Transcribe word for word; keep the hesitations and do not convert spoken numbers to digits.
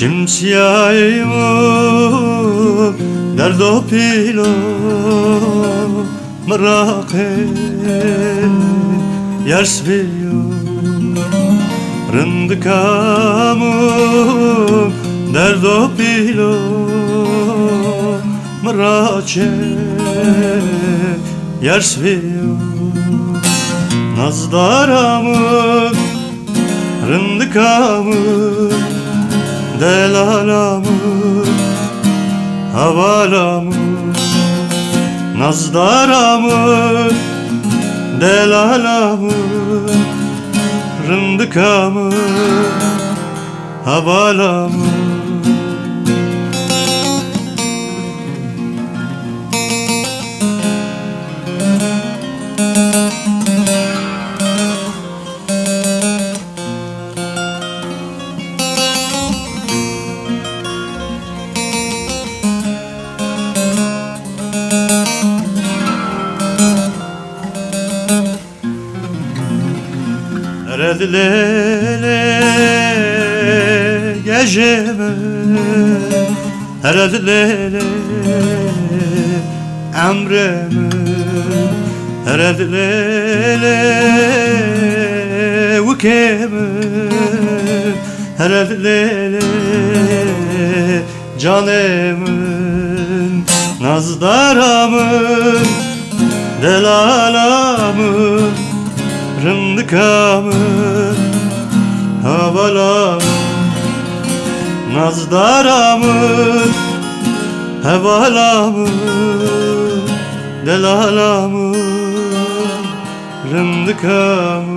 Şemsiyayımı derdo pilo mırake yers biyo rındıkamı derdo pilo mırake yers biyo nazdaramı rındıkamı delalamı havalamı nazdaramı delalamı rındıkamı havalamı Eredilele geceme Eredilele emreme Eredilele ukeme Eredilele canemin nazdaramın delalamın rındıkamı havalamı nazdaramı havalamı delalamı rındıkamı